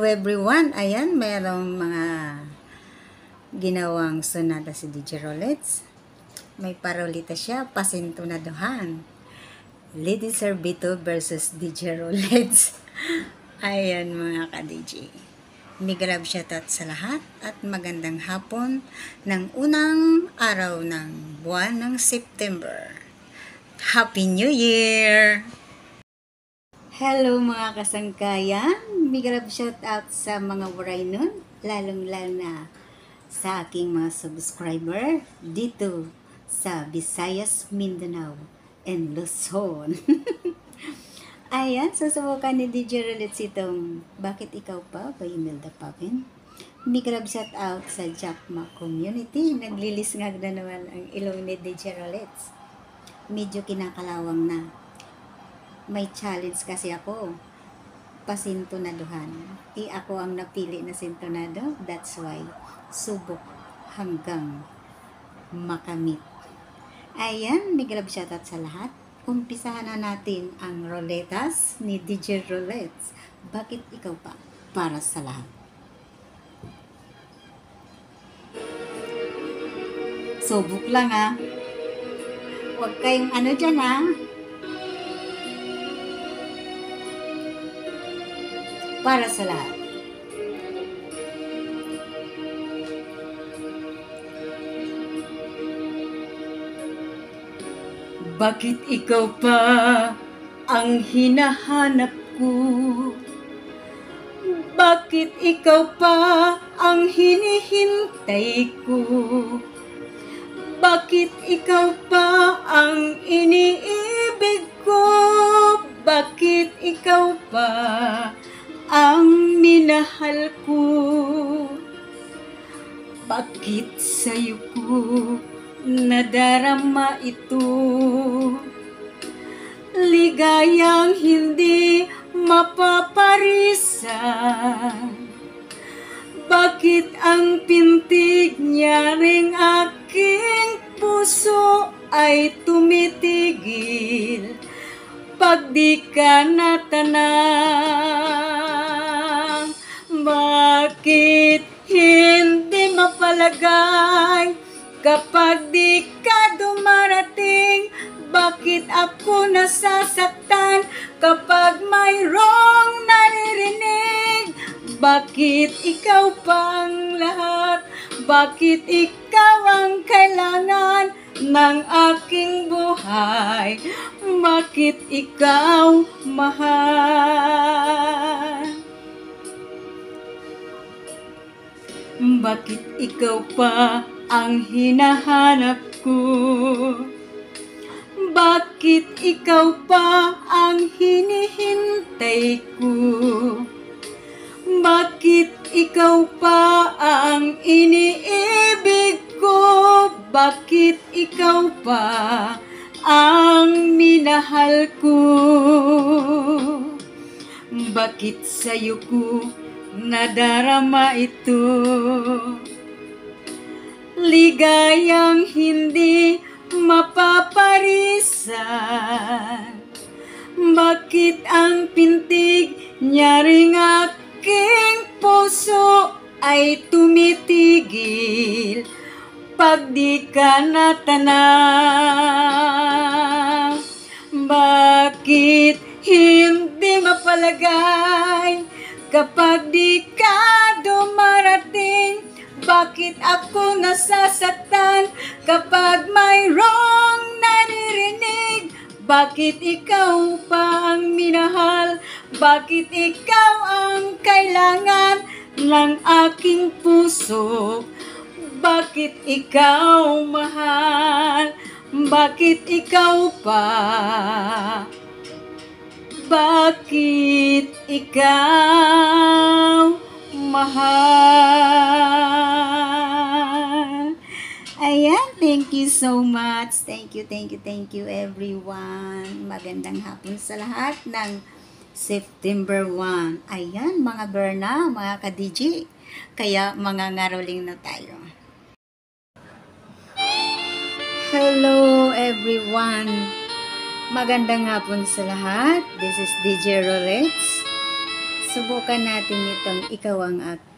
everyone. Ayan, mayroong mga ginawang sonata si DJ Rolets. May parolita siya, pasintunaduhan. Lady Servito versus DJ Rolets. Ayan mga ka-DJ. Migrab shoutout sa lahat at magandang hapon ng unang araw ng buwan ng September. Happy New Year! Hello mga kasangkayan, migrab shoutout sa mga waray nun, lalong-lalo na sa aking mga subscriber dito sa Visayas, Mindanao, and Luzon. Ayan, susubukan ni DJ Rolets itong Bakit Ikaw Pa by Imelda Papin. Migrab shoutout sa Jackma community, naglilisngag na naman ang ilong ni DJ Rolets. Medyo kinakalawang na. May challenge kasi ako, pasintonaduhan. Ako ang napili na sintonado, that's why subok hanggang makamit. Ayan, migrab shoutout sa lahat. Umpisahan na natin ang roletas ni DJ Rolets. Bakit ikaw pa? Para sa lahat. Subok lang ha. Huwag kayong ano dyan ha. Para sa lahat. Bakit ikaw pa ang hinahanap ko? Bakit ikaw pa ang hinihintay ko? Bakit ikaw pa ang iniibig ko? Bakit ikaw pa ang minahal ko? Bakit sa'yo ko nadarama ito? Ligayang hindi mapaparisan. Bakit ang pintig niya ring aking puso ay tumitigil pag di ka natanang? Bakit hindi mapalagay kapag di ka dumarating? Bakit ako nasasaktan kapag mayroong naririnig? Bakit ikaw pang lahat? Bakit ikaw ang kailangan ng aking buhay? Bakit ikaw mahal? Bakit ikaw pa ang hinahanap ko? Bakit ikaw pa ang hinihintay ko? Bakit ikaw pa ang iniibig ko? Bakit ikaw pa ang minahal ko? Bakit sa'yo ko nadarama ito? Ligayang hindi mapaparisan. Bakit ang pintig niya ring aking puso ay tumitigil pag di ka natanang? Bakit hindi mapalagay kapag di ka dumarating? Bakit ako nasasaktan kapag mayroong naririnig? Bakit ikaw pa ang minahal? Bakit ikaw ang kailangan ng aking puso? Bakit ikaw mahal? Bakit ikaw pa? Bakit ikaw mahal? Ayan, thank you so much. Thank you everyone. Magandang hapon sa lahat ng September 1. Ayan, mga Berna, mga ka-DJ. Kaya mga ngaroling na tayo. Hello everyone. Magandang hapon sa lahat. This is DJ Rolets Subukan natin itong ikaw ang